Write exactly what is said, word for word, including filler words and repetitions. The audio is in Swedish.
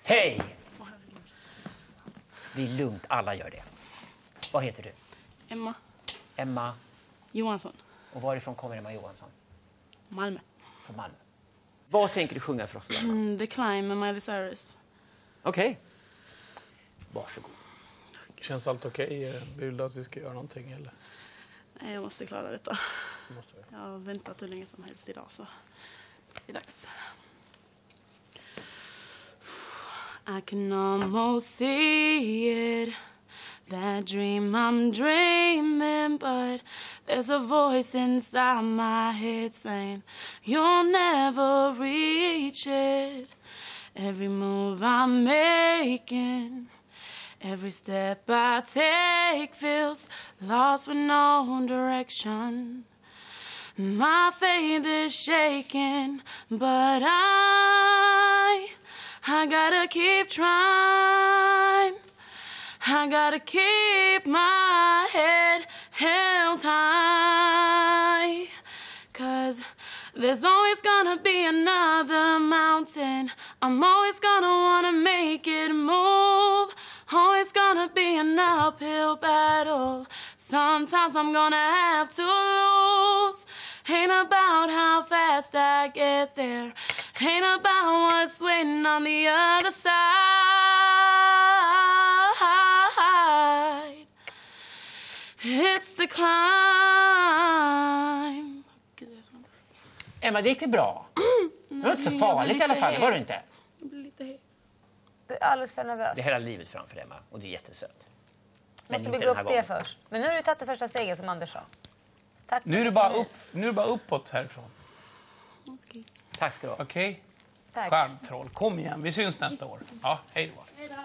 Hej! Det är lugnt, alla gör det. Vad heter du? Emma. Emma Johansson. Och varifrån kommer Emma Johansson? Malmö. Från Malmö. Vad tänker du sjunga för oss, Emma? Mm, The Climb med Miley Cyrus. Okej. Okay. Varsågod. Känns allt okej? Okay? Vill du att vi ska göra någonting? Eller? Nej, jag måste klara detta. Måste vi. Jag har väntat hur länge som helst idag, så det är dags. I can almost see it, that dream I'm dreaming, but there's a voice inside my head saying you'll never reach it. Every move I'm making, every step I take feels lost with no direction. My faith is shaking, but I, I gotta keep trying. I gotta keep my head held high. 'Cause there's always gonna be another mountain. I'm always gonna wanna make it move. Always gonna be an uphill battle. Sometimes I'm gonna have to lose. Ain't about how fast I get there. Ain't about what's waiting on the other side. It's the climb. Emma, det gick det bra. Det var inte så farligt i alla fall, det var det inte. Jag blir lite hes. Du är alldeles för nervös. Det är hela livet framför Emma och det är jättesött. Men måste bygga upp det gången. Först. Men nu har du tagit det första steget som Anders sa. Tack. Nu är det bara, upp, nu är det bara uppåt härifrån. Okay. Tack ska du ha. Okej? Okay? Skärmtroll, kom igen. Vi syns nästa år. Ja, hej då. Hej då.